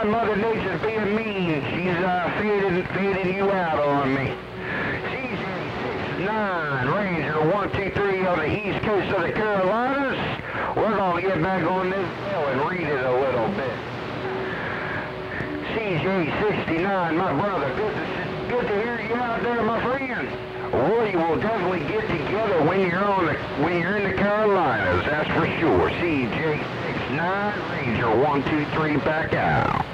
69, Mother Nature's being mean. She's fading you out on me. CJ69, Ranger 123 on the east coast of the Carolinas. We're going to get back on this bill and read it a little bit. CJ69, my brother, good to hear you out there, my friend. We will definitely get together when you're in the Carolinas, that's for sure. CJ69, Ranger 123 back out.